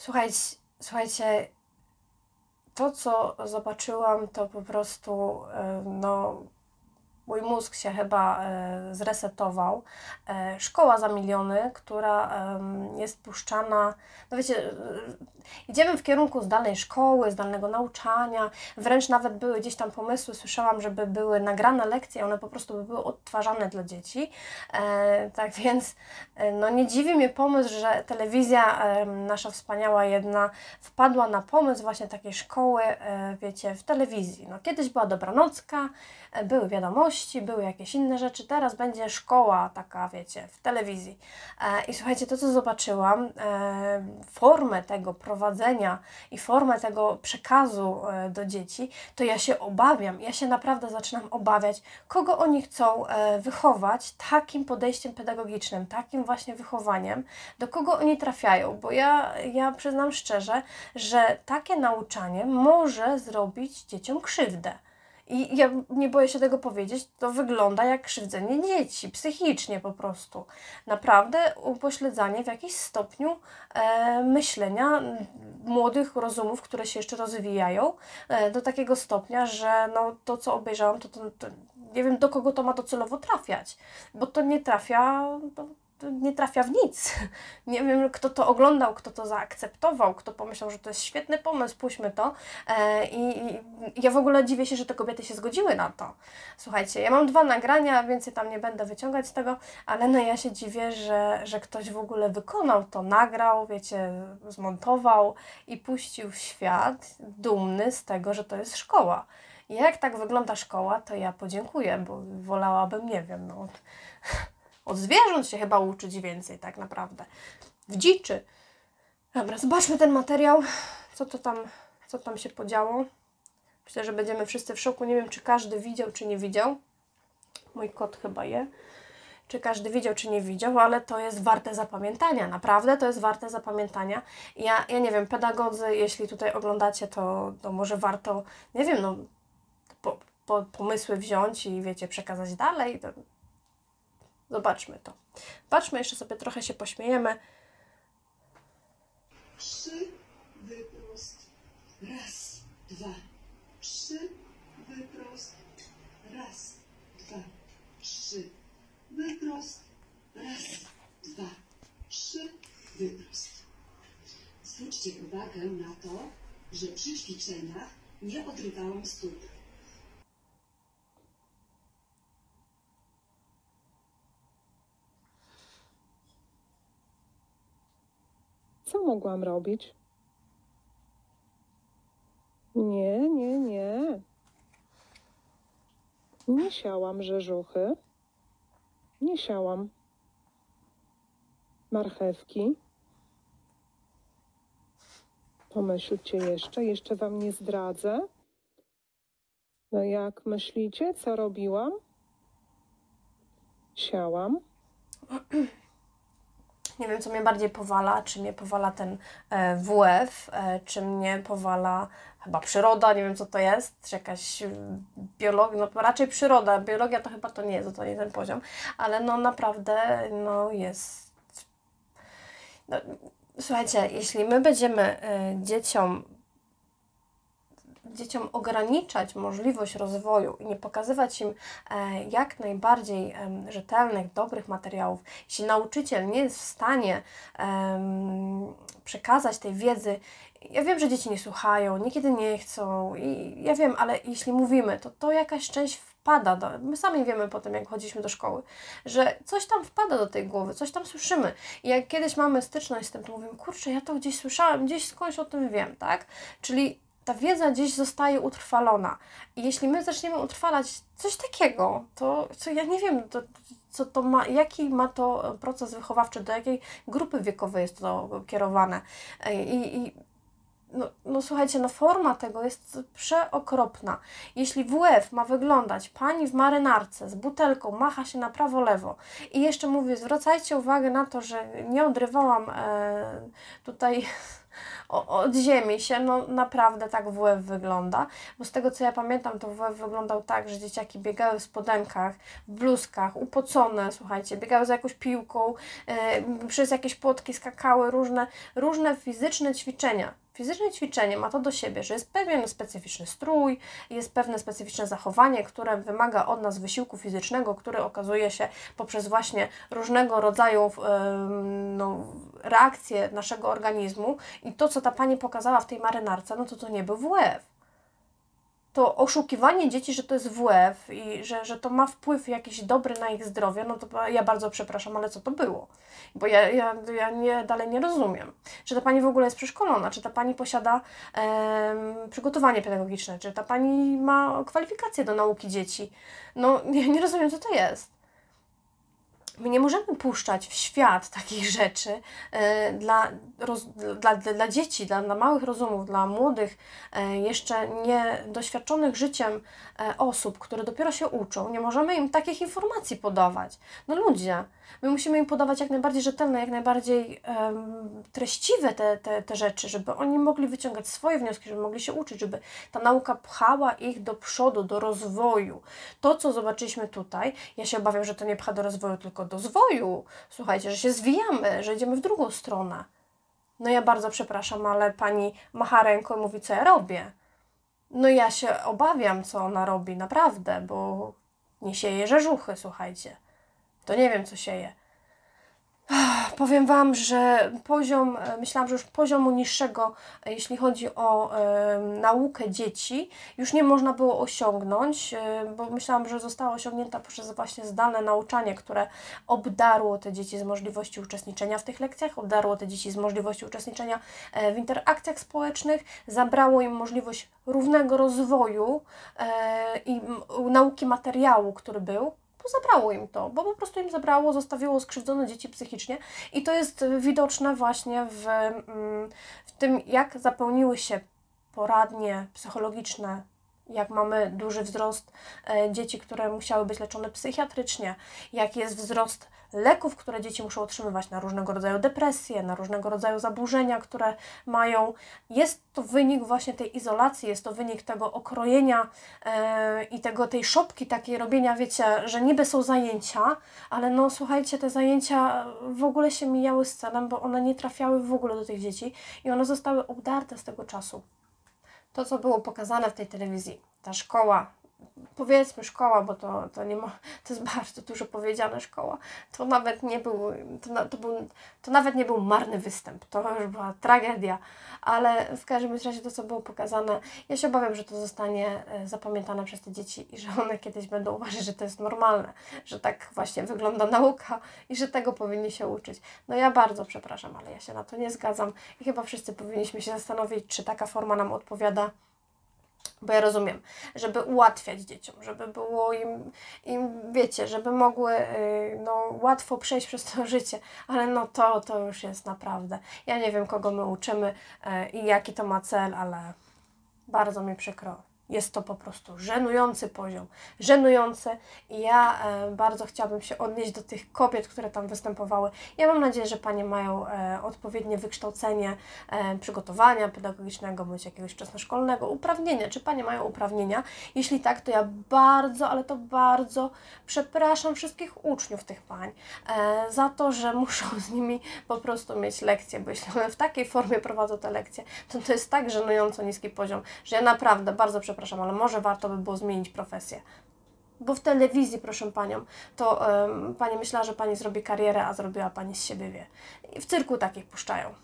Słuchajcie, to co zobaczyłam, to po prostu, no, mój mózg się chyba zresetował. Szkoła za miliony, która jest puszczana, no wiecie, idziemy w kierunku zdalnej szkoły, zdalnego nauczania, wręcz nawet były gdzieś tam pomysły, słyszałam, żeby były nagrane lekcje, one po prostu by były odtwarzane dla dzieci. Tak więc no nie dziwi mnie pomysł, że telewizja nasza wspaniała jedna wpadła na pomysł właśnie takiej szkoły, wiecie, w telewizji. No kiedyś była dobranocka, były wiadomości, były jakieś inne rzeczy, teraz będzie szkoła taka, wiecie, w telewizji. I słuchajcie, to co zobaczyłam, formę tego prowadzenia i formę tego przekazu do dzieci, to ja się obawiam, ja się naprawdę zaczynam obawiać, kogo oni chcą wychować takim podejściem pedagogicznym, takim właśnie wychowaniem, do kogo oni trafiają, bo ja przyznam szczerze, że takie nauczanie może zrobić dzieciom krzywdę. I ja nie boję się tego powiedzieć, to wygląda jak krzywdzenie dzieci, psychicznie po prostu. Naprawdę upośledzanie w jakimś stopniu myślenia młodych rozumów, które się jeszcze rozwijają, do takiego stopnia, że no, to co obejrzałam, to nie wiem do kogo to ma docelowo trafiać, bo to nie trafia... To nie trafia w nic. Nie wiem, kto to oglądał, kto to zaakceptował, kto pomyślał, że to jest świetny pomysł, puśćmy to. I ja w ogóle dziwię się, że te kobiety się zgodziły na to. Słuchajcie, ja mam 2 nagrania, więcej tam nie będę wyciągać z tego, ale no ja się dziwię, że ktoś w ogóle wykonał to, nagrał, wiecie, zmontował i puścił w świat, dumny z tego, że to jest szkoła. I jak tak wygląda szkoła, to ja podziękuję, bo wolałabym, nie wiem, no... Od zwierząt się chyba uczyć więcej, tak naprawdę. W dziczy. Dobra, zobaczmy ten materiał. Co tam się podziało. Myślę, że będziemy wszyscy w szoku. Nie wiem, czy każdy widział, czy nie widział. Mój kot chyba je. Czy każdy widział, czy nie widział, ale to jest warte zapamiętania. Naprawdę to jest warte zapamiętania. Ja nie wiem, pedagodzy, jeśli tutaj oglądacie, to może warto, nie wiem, no, pomysły wziąć i wiecie, przekazać dalej. Zobaczmy to. Patrzmy, jeszcze sobie trochę się pośmiejemy. 3, wyprost. Raz, 2, 3, wyprost. Raz, 2, 3, wyprost. Raz, 2, 3, wyprost. Zwróćcie uwagę na to, że przy ćwiczeniach nie odrywałam stóp. Co mogłam robić? Nie. Nie siałam rzeżuchy. Nie siałam marchewki. Pomyślcie jeszcze wam nie zdradzę. No jak myślicie, co robiłam? Siałam. Nie wiem, co mnie bardziej powala, czy mnie powala ten WF, czy mnie powala chyba przyroda, nie wiem co to jest, czy jakaś biologia, no raczej przyroda, biologia to chyba to nie jest, to nie ten poziom, ale no naprawdę no jest... No, słuchajcie, jeśli my będziemy dzieciom ograniczać możliwość rozwoju i nie pokazywać im jak najbardziej rzetelnych, dobrych materiałów, jeśli nauczyciel nie jest w stanie przekazać tej wiedzy, ja wiem, że dzieci nie słuchają, niekiedy nie chcą, i ja wiem, ale jeśli mówimy, to jakaś część wpada, my sami wiemy potem, jak chodziliśmy do szkoły, że coś tam wpada do tej głowy, coś tam słyszymy. I jak kiedyś mamy styczność z tym, to mówimy, kurczę, ja to gdzieś słyszałem, gdzieś skądś o tym wiem, tak? Czyli ta wiedza gdzieś zostaje utrwalona. I jeśli my zaczniemy utrwalać coś takiego, to co ja nie wiem, co to ma, jaki ma to proces wychowawczy, do jakiej grupy wiekowej jest to kierowane. No słuchajcie, no forma tego jest przeokropna. Jeśli WF ma wyglądać, pani w marynarce z butelką macha się na prawo, lewo i jeszcze mówię, zwracajcie uwagę na to, że nie odrywałam tutaj od ziemi się, no naprawdę tak WF wygląda, bo z tego co ja pamiętam, to WF wyglądał tak, że dzieciaki biegały w spodenkach, w bluzkach, upocone, słuchajcie, biegały za jakąś piłką, przez jakieś płotki skakały, różne fizyczne ćwiczenia. Fizyczne ćwiczenie ma to do siebie, że jest pewien specyficzny strój, jest pewne specyficzne zachowanie, które wymaga od nas wysiłku fizycznego, który okazuje się poprzez właśnie różnego rodzaju reakcje naszego organizmu. I to, co ta pani pokazała w tej marynarce, no to nie był WF. To oszukiwanie dzieci, że to jest WF i że to ma wpływ jakiś dobry na ich zdrowie, no to ja bardzo przepraszam, ale co to było? Bo ja dalej nie rozumiem. Czy ta pani w ogóle jest przeszkolona? Czy ta pani posiada przygotowanie pedagogiczne? Czy ta pani ma kwalifikacje do nauki dzieci? No, ja nie rozumiem, co to jest. My nie możemy puszczać w świat takich rzeczy dla dzieci, dla małych rozumów, dla młodych, jeszcze niedoświadczonych życiem osób, które dopiero się uczą. Nie możemy im takich informacji podawać. No ludzie, my musimy im podawać jak najbardziej rzetelne, jak najbardziej treściwe te rzeczy, żeby oni mogli wyciągać swoje wnioski, żeby mogli się uczyć, żeby ta nauka pchała ich do przodu, do rozwoju. To, co zobaczyliśmy tutaj, ja się obawiam, że to nie pcha do rozwoju, tylko do zwoju. Słuchajcie, że się zwijamy, że idziemy w drugą stronę. No ja bardzo przepraszam, ale pani macha ręką i mówi, co ja robię. No ja się obawiam, co ona robi, naprawdę, bo nie sieje rzeżuchy, słuchajcie. To nie wiem, co sieje. Powiem Wam, że myślałam, że już poziomu niższego, jeśli chodzi o naukę dzieci, już nie można było osiągnąć, bo myślałam, że została osiągnięta poprzez właśnie zdalne nauczanie, które obdarło te dzieci z możliwości uczestniczenia w tych lekcjach, obdarło te dzieci z możliwości uczestniczenia w interakcjach społecznych, zabrało im możliwość równego rozwoju i nauki materiału, który był. Zabrało im to, bo po prostu im zabrało, zostawiło skrzywdzone dzieci psychicznie i to jest widoczne właśnie w tym, jak zapełniły się poradnie psychologiczne, jak mamy duży wzrost dzieci, które musiały być leczone psychiatrycznie, jak jest wzrost leków, które dzieci muszą otrzymywać na różnego rodzaju depresje, na różnego rodzaju zaburzenia, które mają. Jest to wynik właśnie tej izolacji, jest to wynik tego okrojenia i tej szopki takiej robienia, wiecie, że niby są zajęcia, ale no słuchajcie, te zajęcia w ogóle się mijały z celem, bo one nie trafiały w ogóle do tych dzieci i one zostały obdarte z tego czasu. To, co było pokazane w tej telewizji, ta szkoła, powiedzmy szkoła, bo to jest bardzo dużo powiedziane szkoła, to nawet nie był marny występ, to już była tragedia, ale w każdym razie to, co było pokazane, ja się obawiam, że to zostanie zapamiętane przez te dzieci i że one kiedyś będą uważać, że to jest normalne, że tak właśnie wygląda nauka i że tego powinni się uczyć. No ja bardzo przepraszam, ale ja się na to nie zgadzam i chyba wszyscy powinniśmy się zastanowić, czy taka forma nam odpowiada. Bo ja rozumiem, żeby ułatwiać dzieciom, żeby było im wiecie, żeby mogły łatwo przejść przez to życie, ale no to już jest naprawdę, ja nie wiem, kogo my uczymy i jaki to ma cel, ale bardzo mi przykro. Jest to po prostu żenujący poziom, żenujący i ja bardzo chciałabym się odnieść do tych kobiet, które tam występowały. Ja mam nadzieję, że Panie mają odpowiednie wykształcenie przygotowania pedagogicznego bądź jakiegoś wczesnoszkolnego, uprawnienia. Czy Panie mają uprawnienia? Jeśli tak, to ja bardzo, ale to bardzo przepraszam wszystkich uczniów tych pań za to, że muszą z nimi po prostu mieć lekcje, bo jeśli one w takiej formie prowadzą te lekcje, to jest tak żenująco niski poziom, że ja naprawdę bardzo przepraszam, ale może warto by było zmienić profesję. Bo w telewizji, proszę Panią, to Pani myślała, że Pani zrobi karierę, a zrobiła Pani z siebie wie. I w cyrku takich puszczają.